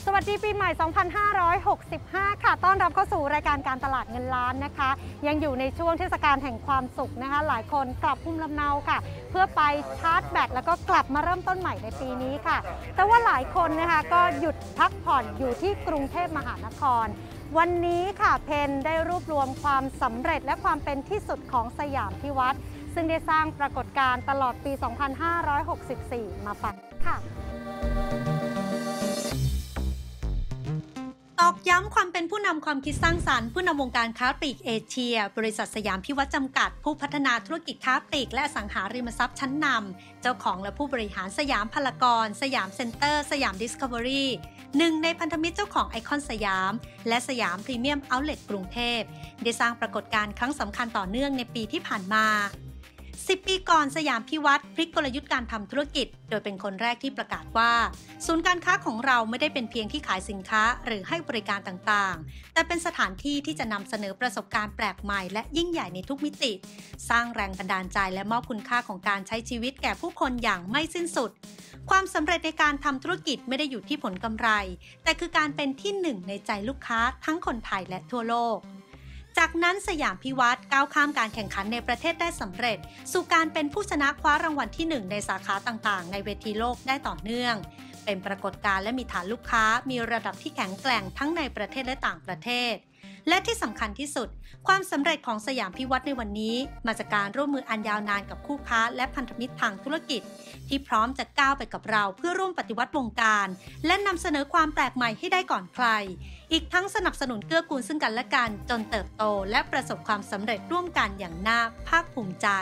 วัสดีปีใหม่ 2565 ค่ะ ต้อนรับเข้าสู่รายการการตลาดเงินล้านนะคะ ยังอยู่ในช่วงเทศกาลแห่งความสุขนะคะ หลายคนกลับภูมิลำเนาค่ะ เพื่อไปชาร์จแบตแล้วก็กลับมาเริ่มต้นใหม่ในปีนี้ค่ะ แต่ว่าหลายคนนะคะก็หยุดพักผ่อนอยู่ที่กรุงเทพมหานคร วันนี้ค่ะเพนได้รวบรวมความสำเร็จและความเป็นที่สุดของสยามพิวัตรซึ่งได้สร้างปรากฏการณ์ตลอดปี 2564 มาฝากค่ะตอกย้ำความเป็นผู้นำความคิดสร้างสรรค์ผู้นำวงการค้าปลีกเอเชียบริษัทสยามพิวัตรจำกัดผู้พัฒนาธุรกิจค้าปลีกและอสังหาริมทรัพย์ชั้นนำเจ้าของและผู้บริหารสยามพารากอนสยามเซ็นเตอร์สยามดิสคัฟเวอรี่หนึ่งในพันธมิตรเจ้าของไอคอนสยามและสยามพรีเมียมเอาท์เล็ตกรุงเทพได้สร้างปรากฏการณ์ครั้งสำคัญต่อเนื่องในปีที่ผ่านมา10 ปีก่อนสยามพิวัตรพลิกกลยุทธ์การทำธุรกิจโดยเป็นคนแรกที่ประกาศว่าศูนย์การค้าของเราไม่ได้เป็นเพียงที่ขายสินค้าหรือให้บริการต่างๆแต่เป็นสถานที่ที่จะนำเสนอประสบการณ์แปลกใหม่และยิ่งใหญ่ในทุกมิติสร้างแรงบันดาลใจและมอบคุณค่าของการใช้ชีวิตแก่ผู้คนอย่างไม่สิ้นสุดความสำเร็จในการทำธุรกิจไม่ได้อยู่ที่ผลกำไรแต่คือการเป็นที่หนึ่งในใจลูกค้าทั้งคนไทยและทั่วโลกจากนั้นสยามพิวัตรก้าวข้ามการแข่งขันในประเทศได้สำเร็จสู่การเป็นผู้ชนะคว้ารางวัลที่1ในสาขาต่างๆในเวทีโลกได้ต่อเนื่องเป็นปรากฏการณ์และมีฐานลูกค้ามีระดับที่แข็งแกร่งทั้งในประเทศและต่างประเทศและที่สำคัญที่สุดความสำเร็จของสยามพิวัตรในวันนี้มาจากการร่วมมืออันยาวนานกับคู่ค้าและพันธมิตรทางธุรกิจที่พร้อมจะก้าวไปกับเราเพื่อร่วมปฏิวัติวงการและนำเสนอความแปลกใหม่ให้ได้ก่อนใครอีกทั้งสนับสนุนเกื้อกูลซึ่งกันและกันจนเติบโตและประสบความสำเร็จร่วมกันอย่างน่าภาคภูมิใจ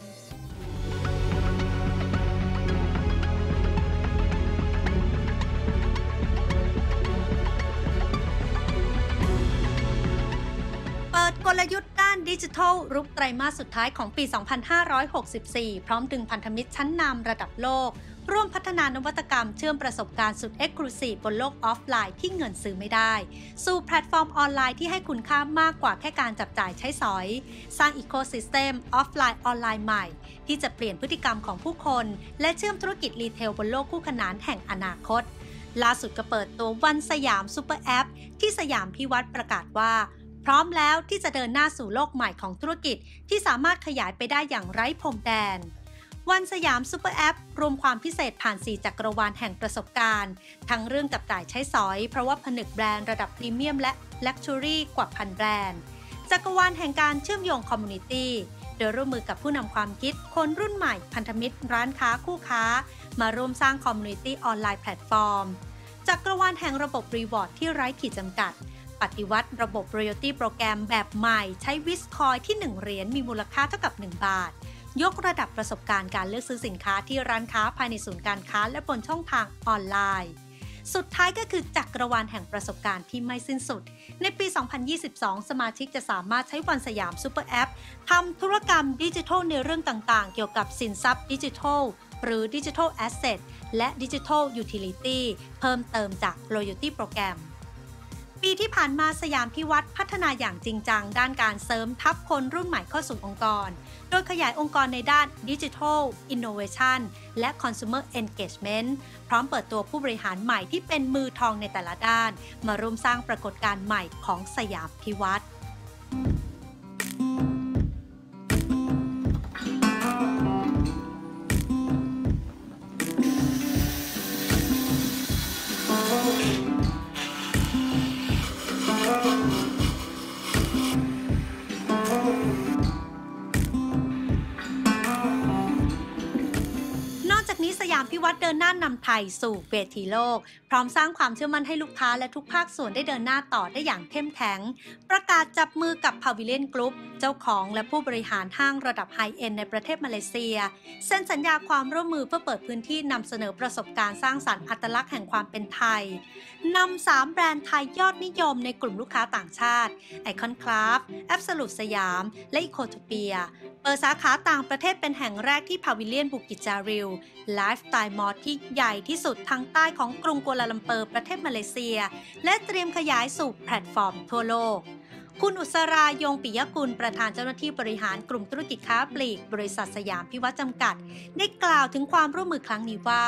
เปิดกลยุทธ์ด้านดิจิทัลรุกไตรมาสสุดท้ายของปี 2564 พร้อมดึงพันธมิตรชั้นนำระดับโลกร่วมพัฒนานวัตกรรมเชื่อมประสบการณ์สุด Exclusive บนโลกออฟไลน์ที่เงินซื้อไม่ได้สู่แพลตฟอร์มออนไลน์ที่ให้คุณค่ามากกว่าแค่การจับจ่ายใช้สอยสร้างอีโคซิสเต็มออฟไลน์ออนไลน์ใหม่ที่จะเปลี่ยนพฤติกรรมของผู้คนและเชื่อมธุรกิจรีเทลบนโลกคู่ขนานแห่งอนาคตล่าสุดก็เปิดตัววันสยามซูเปอร์แอปที่สยามพิวัตรประกาศว่าพร้อมแล้วที่จะเดินหน้าสู่โลกใหม่ของธุรกิจที่สามารถขยายไปได้อย่างไร้พรมแดนวันสยามซูเปอร์แอปรวมความพิเศษผ่าน4จักรวาลแห่งประสบการณ์ทั้งเรื่องจับจ่ายใช้สอยเพราะว่าผนึกแบรนด์ระดับพรีเมียมและลักชัวรี่กว่าพันแบรนด์จักรวาลแห่งการเชื่อมโยงคอมมูนิตี้โดยร่วมมือกับผู้นำความคิดคนรุ่นใหม่พันธมิตรร้านค้าคู่ค้ามาร่วมสร้างคอมมูนิตี้ออนไลน์แพลตฟอร์มจักรวาลแห่งระบบรีวอร์ดที่ไร้ขีดจำกัดปฏิวัติระบบ Royalty โปรแกรมแบบใหม่ใช้วิสคอยที่1เหรียญมีมูลค่าเท่ากับ1บาทยกระดับประสบการณ์การเลือกซื้อสินค้าที่ร้านค้าภายในศูนย์การค้าและบนช่องทางออนไลน์สุดท้ายก็คือจักรวาลแห่งประสบการณ์ที่ไม่สิ้นสุดในปี 2022 สมาชิกจะสามารถใช้วันสยามซูเปอร์แอปทำธุรกรรมดิจิทัลในเรื่องต่างๆเกี่ยวกับสินทรัพย์ดิจิทัลหรือดิจิทัลแอสเซทและดิจิทัลยูทิลิตี้เพิ่มเติมจาก Royalty โปรแกรมปีที่ผ่านมาสยามพิวัตรพัฒนาอย่างจริงจังด้านการเสริมทัพคนรุ่นใหม่เข้าสู่องค์กรโดยขยายองค์กรในด้าน Digital Innovation และ Consumer Engagement พร้อมเปิดตัวผู้บริหารใหม่ที่เป็นมือทองในแต่ละด้านมาร่วมสร้างปรากฏการณ์ใหม่ของสยามพิวัตรสยามพิวัตรเดินหน้านำไทยสู่เวทีโลกพร้อมสร้างความเชื่อมั่นให้ลูกค้าและทุกภาคส่วนได้เดินหน้าต่อได้อย่างเข้มแข็งประกาศจับมือกับ Pavilion Group เจ้าของและผู้บริหารห้างระดับไฮเอ็นด์ในประเทศมาเลเซียเซ็นสัญญาความร่วมมือเพื่อเปิดพื้นที่นำเสนอประสบการณ์สร้างสรรค์อัตลักษณ์แห่งความเป็นไทยนำ3แบรนด์ไทยยอดนิยมในกลุ่มลูกค้าต่างชาติ Icon Club Absolute สยามและ Ecotopia เปิดสาขาต่างประเทศเป็นแห่งแรกที่ Pavilion บุกิจจาริวไลฟ์สไตล์มอลล์ที่ใหญ่ที่สุดทางใต้ของกรุงกัวลาลัมเปอร์ประเทศมาเลเซียและเตรียมขยายสู่แพลตฟอร์มทั่วโลกคุณอุษรายงปิยกุลประธานเจ้าหน้าที่บริหารกลุ่มธุรกิจค้าปลีกบริษัทสยามพิวัตรจำกัดได้กล่าวถึงความร่วมมือครั้งนี้ว่า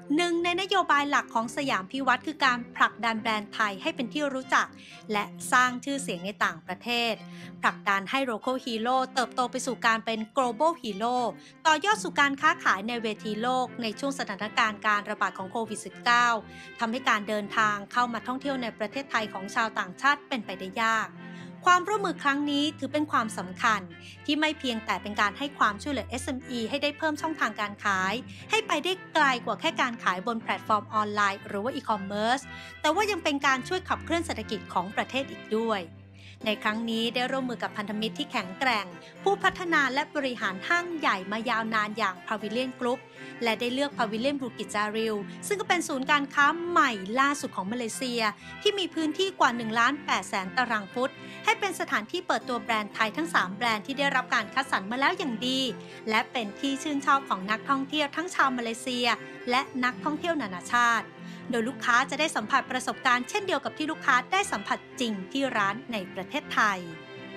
หนึ่งในนโยบายหลักของสยามพิวัตรคือการผลักดันแบรนด์ไทยให้เป็นที่รู้จักและสร้างชื่อเสียงในต่างประเทศผลักดันให้ Local Hero เติบโตไปสู่การเป็น Global Hero ต่อยอดสู่การค้าขายในเวทีโลกในช่วงสถานการณ์การระบาดของโควิด -19 ทำให้การเดินทางเข้ามาท่องเที่ยวในประเทศไทยของชาวต่างชาติเป็นไปได้ยากความร่วมมือครั้งนี้ถือเป็นความสำคัญที่ไม่เพียงแต่เป็นการให้ความช่วยเหลือ SME ให้ได้เพิ่มช่องทางการขายให้ไปได้ไกลกว่าแค่การขายบนแพลตฟอร์มออนไลน์หรือว่าอีคอมเมิร์ซแต่ว่ายังเป็นการช่วยขับเคลื่อนเศรษฐกิจของประเทศอีกด้วยในครั้งนี้ได้ร่วมมือกับพันธมิตรที่แข็งแกร่งผู้พัฒนาและบริหารห้างใหญ่มายาวนานอย่าง Pavilion Group และได้เลือก Pavilion Bukit Jalil ซึ่งก็เป็นศูนย์การค้าใหม่ล่าสุดของมาเลเซียที่มีพื้นที่กว่า 1,800,000 ตารางฟุตให้เป็นสถานที่เปิดตัวแบรนด์ไทยทั้ง 3 แบรนด์ที่ได้รับการคัดสรรมาแล้วอย่างดีและเป็นที่ชื่นชอบของนักท่องเที่ยวทั้งชาวมาเลเซียและนักท่องเที่ยวนานาชาติโดยลูกค้าจะได้สัมผัสประสบการณ์เช่นเดียวกับที่ลูกค้าได้สัมผัสจริงที่ร้านในประเทศไทย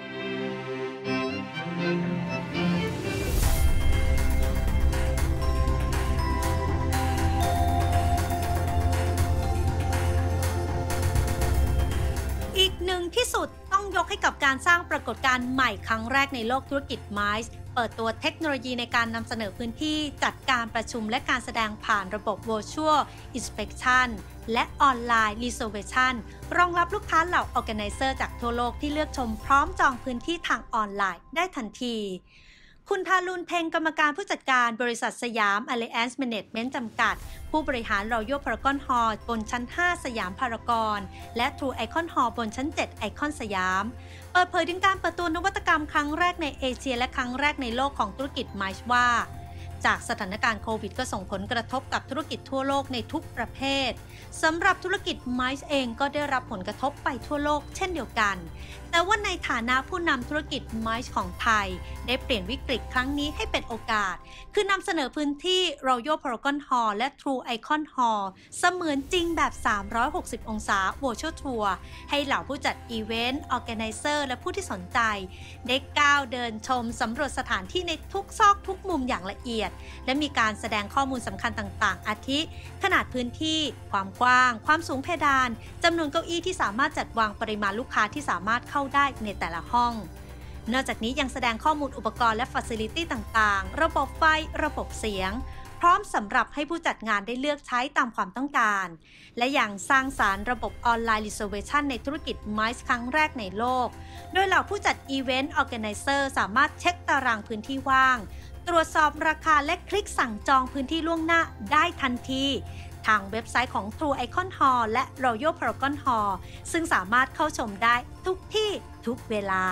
อีกหนึ่งที่สุดต้องยกให้กับการสร้างปรากฏการณ์ใหม่ครั้งแรกในโลกธุรกิจ MICE เปิดตัวเทคโนโลยีในการนำเสนอพื้นที่จัดการประชุมและการแสดงผ่านระบบ Virtual Inspection และ Online Reservation รองรับลูกค้าเหล่า Organizer จากทั่วโลกที่เลือกชมพร้อมจองพื้นที่ทางออนไลน์ได้ทันทีคุณทารุณเพ็งกรรมการผู้จัดการบริษัทสยาม Alliance Management จำกัดผู้บริหาร Royal Paragon Hall บนชั้น 5 สยามพารากอนและ True Icon Hall บนชั้น 7 ไอคอนสยามเปิดเผยถึงการเปิดตัวนวัตกรรมครั้งแรกในเอเชียและครั้งแรกในโลกของธุรกิจ MICE ว่าจากสถานการณ์โควิดก็ส่งผลกระทบกับธุรกิจทั่วโลกในทุกประเภทสำหรับธุรกิจ MICE เองก็ได้รับผลกระทบไปทั่วโลกเช่นเดียวกันแต่ว่าในฐานะผู้นำธุรกิจ MICE ของไทยได้เปลี่ยนวิกฤตครั้งนี้ให้เป็นโอกาสคือนำเสนอพื้นที่ Royal Paragon Hall และ True Icon Hall เสมือนจริงแบบ 360 องศา Virtual Tour ให้เหล่าผู้จัดอีเวนต์ Organizer และผู้ที่สนใจได้ก้าวเดินชมสำรวจสถานที่ในทุกซอกทุกมุมอย่างละเอียดและมีการแสดงข้อมูลสำคัญต่างๆอาทิขนาดพื้นที่ความกว้างความสูงเพดานจำนวนเก้าอี้ที่สามารถจัดวางปริมาณลูกค้าที่สามารถเข้าได้ในแต่ละห้องนอกจากนี้ยังแสดงข้อมูลอุปกรณ์และ Facility ต่างๆระบบไฟระบบเสียงพร้อมสำหรับให้ผู้จัดงานได้เลือกใช้ตามความต้องการและยังสร้างสรรค์ระบบออนไลน์ Reservation ในธุรกิจ MICE ครั้งแรกในโลกโดยเหล่าผู้จัดอีเวนต์ Organizer สามารถเช็คตารางพื้นที่ว่างตรวจสอบราคาและคลิกสั่งจองพื้นที่ล่วงหน้าได้ทันทีทางเว็บไซต์ของ True Icon Hall และ Royal Paragon Hall ซึ่งสามารถเข้าชมได้ทุกที่ทุกเวลา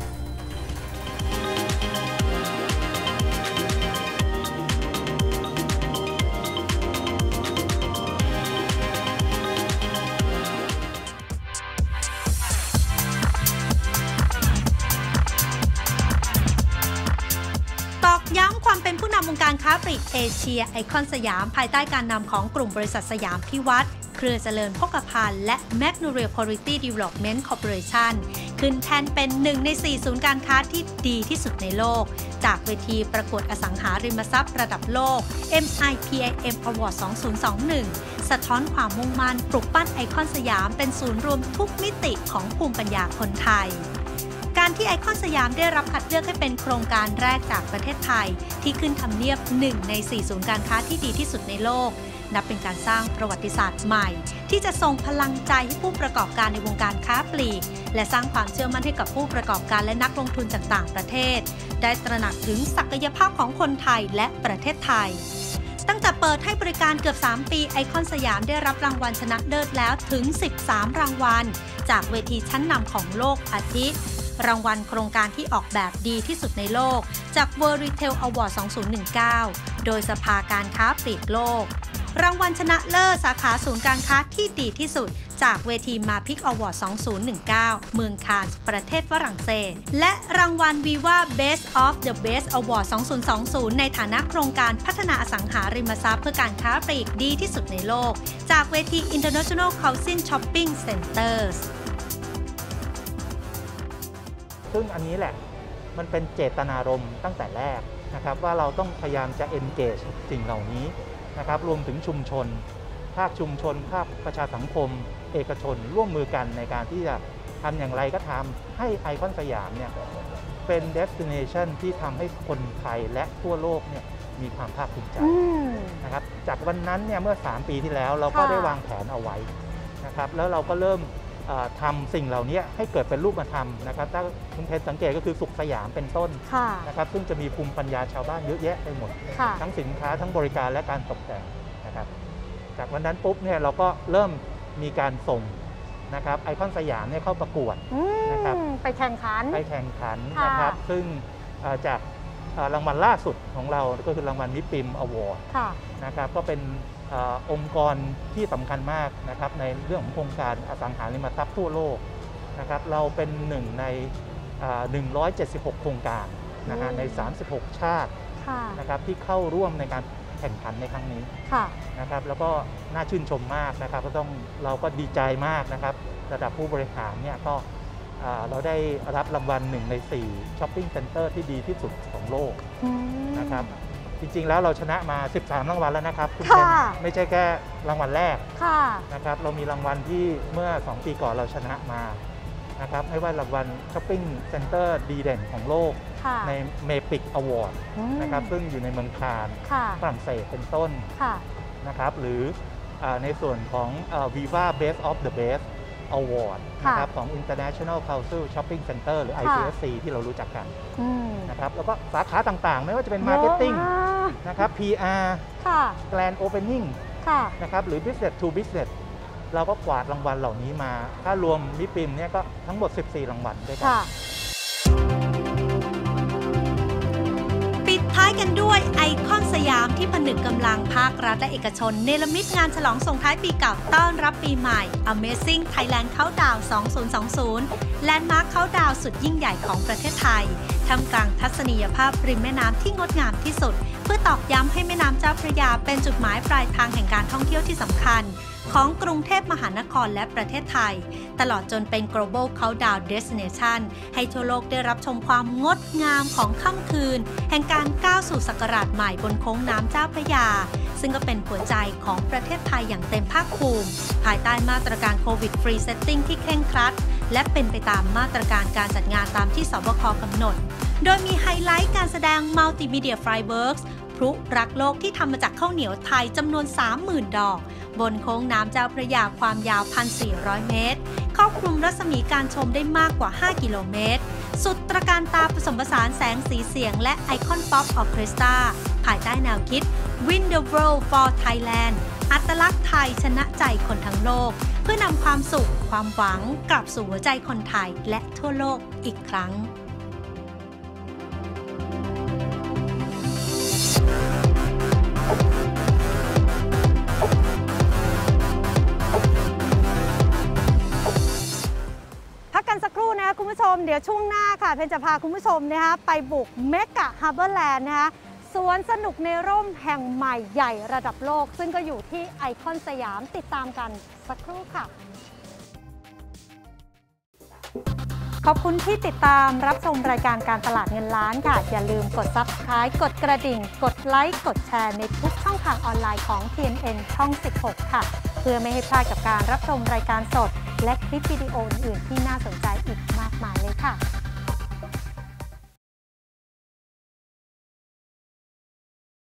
ตอกย้ำความเป็นผู้นำวงการค้าปลีกเอเชียไอคอนสยามภายใต้การนำของกลุ่มบริษัทสยามพิวัตรเครือเจริญโภคภัณฑ์และ Magnolia Quality Development Corporation ขึ้นแทนเป็น1 ใน 4 ศูนย์การค้าที่ดีที่สุดในโลกจากเวทีประกวดอสังหาริมทรัพย์ระดับโลก MIPIM Award 2021 สะท้อนความมุ่งมั่นปลุกปั้นไอคอนสยามเป็นศูนย์รวมทุกมิติของภูมิปัญญาคนไทยการที่ไอคอนสยามได้รับคัดเลือกให้เป็นโครงการแรกจากประเทศไทยที่ขึ้นทำเนียบ1 ใน 4 ศูนย์การค้าที่ดีที่สุดในโลกนับเป็นการสร้างประวัติศาสตร์ใหม่ที่จะส่งพลังใจให้ผู้ประกอบการในวงการค้าปลีกและสร้างความเชื่อมั่นให้กับผู้ประกอบการและนักลงทุนจากต่างประเทศได้ตระหนักถึงศักยภาพของคนไทยและประเทศไทยตั้งแต่เปิดให้บริการเกือบ3 ปีไอคอนสยามได้รับรางวัลชนะเลิศแล้วถึง13 รางวัลจากเวทีชั้นนำของโลกอาทิรางวัลโครงการที่ออกแบบดีที่สุดในโลกจาก World Retail Award 2019 โดยสภาการค้าปลีกโลกรางวัลชนะเลิศสาขาศูนย์การค้าที่ดีที่สุดจากเวทีมาพิกอวอร์ด 2019 เมืองคานส์ประเทศฝรั่งเศสและรางวัล Viva Best of the Best Award 2020 ในฐานะโครงการพัฒนาอสังหาริมทรัพย์เพื่อการค้าปลีกดีที่สุดในโลกจากเวที International Council Shopping Centers ซึ่งอันนี้แหละมันเป็นเจตนารมณ์ตั้งแต่แรกนะครับว่าเราต้องพยายามจะ engage สิ่งเหล่านี้นะครับรวมถึงชุมชนภาคชุมชนภาคประชาสังคมเอกชนร่วมมือกันในการที่จะทำอย่างไรก็ทำให้ไอคอนสยามเนี่ยเป็น destination ที่ทำให้คนไทยและทั่วโลกเนี่ยมีความภาคภูมิใจนะครับจากวันนั้นเนี่ยเมื่อ3 ปีที่แล้วเราก็ได้วางแผนเอาไว้นะครับแล้วเราก็เริ่มทำสิ่งเหล่านี้ให้เกิดเป็นรูปธรรมนะครับถ้าคุณเพชรสังเกตก็คือสุขสยามเป็นต้นนะครับซึ่งจะมีภูมิปัญญาชาวบ้านเยอะแยะไปหมดทั้งสินค้าทั้งบริการและการตกแต่งนะครับจากวันนั้นปุ๊บเนี่ยเราก็เริ่มมีการส่งนะครับไอคอนสยามเนี่ยเข้าประกวดนะครับไปแข่งขันนะครับซึ่งจากรางวัลล่าสุดของเราก็คือรางวัลมิปิมอวอร์ดนะครับก็เป็นองค์กรที่สำคัญมากนะครับในเรื่องของโครงการอสังหาริมทรัพย์ทั่วโลกนะครับเราเป็นหนึ่งใน176 โครงการนะฮะใน36 ชาตินะครับที่เข้าร่วมในการแข่งขันในครั้งนี้นะครับแล้วก็น่าชื่นชมมากนะครับเราก็ดีใจมากนะครับระดับผู้บริหารเนี่ยก็เราได้รับรางวัล1 ใน 4ช้อปปิ้งเซ็นเตอร์ที่ดีที่สุดของโลกนะครับจริงๆแล้วเราชนะมา13 รางวัลแล้วนะครับคุณเป็นไม่ใช่แค่รางวัลแรกนะครับเรามีรางวัลที่เมื่อ2 ปีก่อนเราชนะมานะครับไม่ว่ารางวัลช้อปปิ้งเซ็นเตอร์ดีเด่นของโลกในเมปิกอวอร์ดนะครับซึ่งอยู่ในเมืองคานฝรั่งเศสเป็นต้นนะครับหรือในส่วนของ Viva Best of the Best Award นะครับของ International Council Shopping Center หรือ ICSC ที่เรารู้จักกันนะครับแล้วก็สาขาต่างๆไม่ว่าจะเป็น Marketing นะครับ PR Grand Opening นะครับหรือ Business to Business เราก็กวาดรางวัลเหล่านี้มาถ้ารวมมิปิมเนี่ยก็ทั้งหมด14 รางวัลด้วยกันปิดท้ายกันด้วยไอคอนสยามที่ผนึกกำลังภาครัฐและเอกชนเนรมิตงานฉลองส่งท้ายปีเก่าต้อนรับปีใหม่ Amazing Thailand Countdown 2020 แลนด์มาร์คเคาน์ดาวน์สุดยิ่งใหญ่ของประเทศไทยท่ามกลางทัศนียภาพริมแม่น้ำที่งดงามที่สุดเพื่อตอกย้ำให้แม่น้ำเจ้าพระยาเป็นจุดหมายปลายทางแห่งการท่องเที่ยวที่สำคัญของกรุงเทพมหานครและประเทศไทยตลอดจนเป็น global countdown destination ให้ทั่วโลกได้รับชมความงดงามของค่ำคืนแห่งการก้าวสู่ศักราชใหม่บนโค้งน้ำเจ้าพระยาซึ่งก็เป็นหัวใจของประเทศไทยอย่างเต็มภาคภูมิภายใต้มาตรการโควิด Free Setting ที่เคร่งครัดและเป็นไปตามมาตรการการจัดงานตามที่สบคกำหนดโดยมีไฮไลท์การแสดง Multimedia Fireworks พลุรักโลกที่ทำมาจากข้าวเหนียวไทยจำนวน 30,000 ดอกบนโค้งน้ำเจ้าพระยาความยาว 1,400 เมตรครอบคลุมรัศมีการชมได้มากกว่า 5 กิโลเมตรสุดตระการตาผสมผสานแสงสีเสียงและไอคอนป๊อปออร์เคสตราภายใต้แนวคิด Win the World for Thailand อัตลักษณ์ไทยชนะใจคนทั้งโลกเพื่อนำความสุขความหวังกลับสู่หัวใจคนไทยและทั่วโลกอีกครั้งคุณผู้ชมเดี๋ยวช่วงหน้าค่ะเพนจะพาคุณผู้ชมนะคะไปบุกเมกะฮาร์เบอร์แลนด์นะคะสวนสนุกในร่มแห่งใหม่ใหญ่ระดับโลกซึ่งก็อยู่ที่ไอคอนสยามติดตามกันสักครู่ค่ะขอบคุณที่ติดตามรับชมรายการการตลาดเงินล้านค่ะอย่าลืมกด Subscribe กดกระดิ่งกดไลค์กดแชร์ในทุกช่องทางออนไลน์ของ TNN ช่อง 16 ค่ะเพื่อไม่ให้พลาดกับการรับชมรายการสดและคลิปวิดีโออื่นๆที่น่าสนใจอีกมากมายเลยค่ะ